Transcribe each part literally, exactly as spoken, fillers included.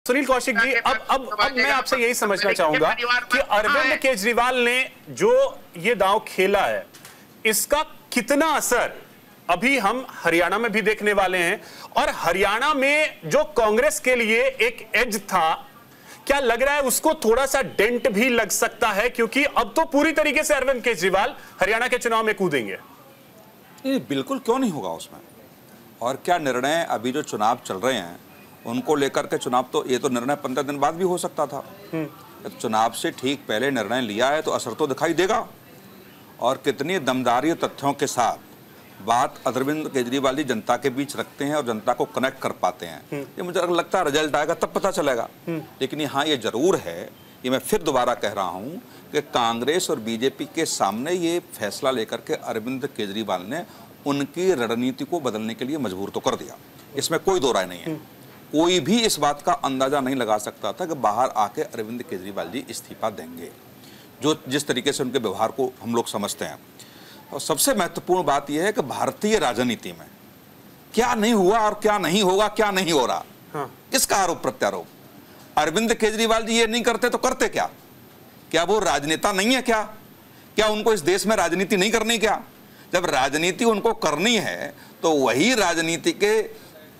सुनील कौशिक जी, अब अब अब मैं आपसे यही समझना चाहूंगा कि अरविंद केजरीवाल ने जो ये दांव खेला है, इसका कितना असर अभी हम हरियाणा में भी देखने वाले हैं। और हरियाणा में जो कांग्रेस के लिए एक एज था, क्या लग रहा है उसको थोड़ा सा डेंट भी लग सकता है, क्योंकि अब तो पूरी तरीके से अरविंद केजरीवाल हरियाणा के चुनाव में कूदेंगे। नहीं, बिल्कुल क्यों नहीं होगा उसमें। और क्या निर्णय अभी जो चुनाव चल रहे हैं उनको लेकर के, चुनाव तो ये तो निर्णय पंद्रह दिन बाद भी हो सकता था। तो चुनाव से ठीक पहले निर्णय लिया है तो असर तो दिखाई देगा। और कितनी दमदारी तथ्यों के साथ बात अरविंद केजरीवाल जी जनता के बीच रखते हैं और जनता को कनेक्ट कर पाते हैं, ये मुझे लगता है रिजल्ट आएगा तब पता चलेगा। लेकिन हाँ, ये जरूर है, ये मैं फिर दोबारा कह रहा हूँ कि कांग्रेस और बीजेपी के सामने ये फैसला लेकर के अरविंद केजरीवाल ने उनकी रणनीति को बदलने के लिए मजबूर तो कर दिया, इसमें कोई दो राय नहीं है। कोई भी इस बात का अंदाजा नहीं लगा सकता था कि बाहर आके अरविंद केजरीवाल जी इस्तीफा देंगे, जो जिस तरीके से उनके व्यवहार को हम लोग समझते हैं। और सबसे महत्वपूर्ण बात यह है कि भारतीय राजनीति में क्या नहीं हुआ और क्या नहीं होगा, क्या नहीं हो रहा, हाँ। किसका आरोप प्रत्यारोप? अरविंद केजरीवाल जी ये नहीं करते तो करते क्या? क्या वो राजनेता नहीं है क्या? क्या उनको इस देश में राजनीति नहीं करनी क्या? जब राजनीति उनको करनी है तो वही राजनीति के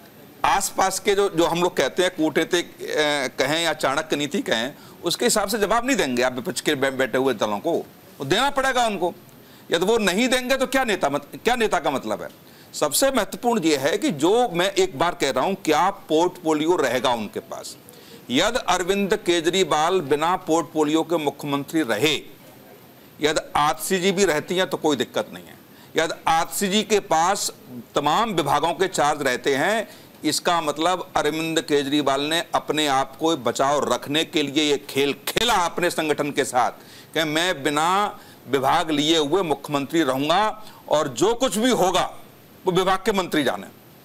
आसपास के जो जो हम लोग कहते हैं कूटनीतिक कहें या चाणक्य नीति कहें, उसके हिसाब से जवाब नहीं देंगे आप विपक्ष के बैठे हुए दलों को, वो देना पड़ेगा उनको। यदि वो नहीं देंगे तो क्या नेता मत, क्या नेता का मतलब है? सबसे महत्वपूर्ण ये है कि जो मैं एक बार कह रहा हूं, क्या पोर्टफोलियो रहेगा उनके पास। यदि अरविंद केजरीवाल बिना पोर्टफोलियो के मुख्यमंत्री रहे, यदि आतिशी जी भी रहती हैं तो कोई दिक्कत नहीं है। यदि आतिशी जी के पास तमाम विभागों के चार्ज रहते हैं, इसका मतलब अरविंद केजरीवाल ने अपने आप को बचाव रखने के लिए ये खेल खेला अपने संगठन के साथ कि मैं बिना विभाग लिए हुए मुख्यमंत्री रहूंगा और जो कुछ भी होगा वो विभाग के मंत्री जाने।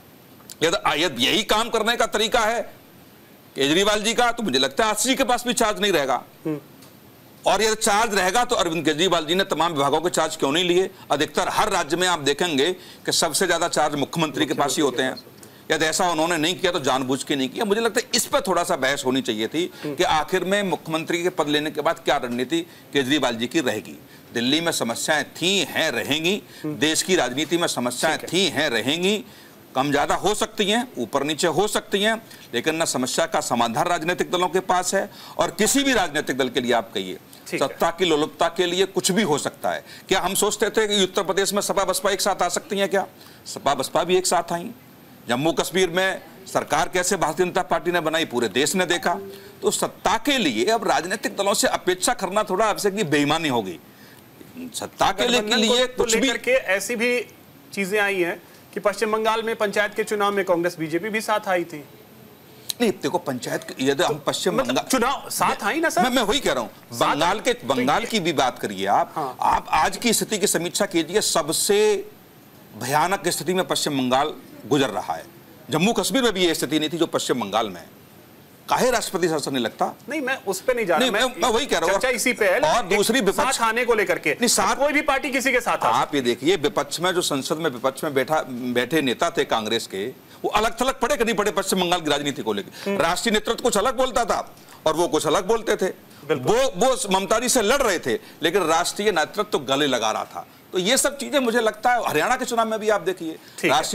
यदि यही काम करने का तरीका है केजरीवाल जी का, तो मुझे लगता है आतिशी जी के पास भी चार्ज नहीं रहेगा। और यदि चार्ज रहेगा तो अरविंद केजरीवाल जी ने तमाम विभागों के चार्ज क्यों नहीं लिए? अधिकतर हर राज्य में आप देखेंगे कि सबसे ज्यादा चार्ज मुख्यमंत्री के पास ही होते हैं। यदि ऐसा उन्होंने नहीं किया तो जानबूझ के नहीं किया। मुझे लगता है इस पर थोड़ा सा बहस होनी चाहिए थी कि आखिर में मुख्यमंत्री के पद लेने के बाद क्या रणनीति केजरीवाल जी की रहेगी। दिल्ली में समस्याएं थी, हैं, रहेंगी। देश की राजनीति में समस्याएं थी, हैं, रहेंगी। कम ज्यादा हो सकती हैं, ऊपर नीचे हो सकती हैं, लेकिन न समस्या का समाधान राजनीतिक दलों के पास है। और किसी भी राजनीतिक दल के लिए आप कहिए, सत्ता की लोलुपता के लिए कुछ भी हो सकता है। क्या हम सोचते थे कि उत्तर प्रदेश में सपा बसपा एक साथ आ सकती हैं? क्या सपा बसपा भी एक साथ आई? जम्मू कश्मीर में सरकार कैसे भारतीय जनता पार्टी ने बनाई, पूरे देश ने देखा। तो सत्ता के लिए अब राजनीतिक दलों से अपेक्षा करना थोड़ा आवश्यक की बेईमानी होगी। सत्ता के लिए, के लिए को, कुछ भी के ऐसी भी चीजें आई हैं कि पश्चिम बंगाल में पंचायत के चुनाव में कांग्रेस बीजेपी भी साथ आई थी। नहीं, देखो पंचायत यदि हम पश्चिम मतलब बंगाल चुनाव साथ आई ना सर। मैं, मैं वही कह रहा हूं, बंगाल के बंगाल की भी बात करिए आप। हाँ। आप आज की स्थिति की समीक्षा कीजिए, सबसे भयानक स्थिति में पश्चिम बंगाल गुजर रहा है। जम्मू कश्मीर में भी ये स्थिति नहीं थी जो पश्चिम बंगाल में है। काहे राष्ट्रपति शासन नहीं लगता? नहीं, मैं उस पे नहीं जा रहा, मैं, मैं, मैं वही कह रहा हूं, चर्चा इसी पे है। और दूसरी विपक्ष आने को लेकर के नहीं, साथ कोई भी पार्टी किसी के साथ। आप ये देखिए, विपक्ष में जो संसद में विपक्ष में बैठा बैठे नेता थे कांग्रेस के, वो अलग थलग पड़े कि नहीं पड़े पश्चिम बंगाल की राजनीति को लेकर? राष्ट्रीय नेतृत्व कुछ अलग बोलता था और वो कुछ अलग बोलते थे। वो वो ममता जी से लड़ रहे थे, लेकिन राष्ट्रीय नेतृत्व तो गले लगा रहा था। तो ये सब चीजें मुझे लगता है हरियाणा के चुनाव में भी आप देखिए,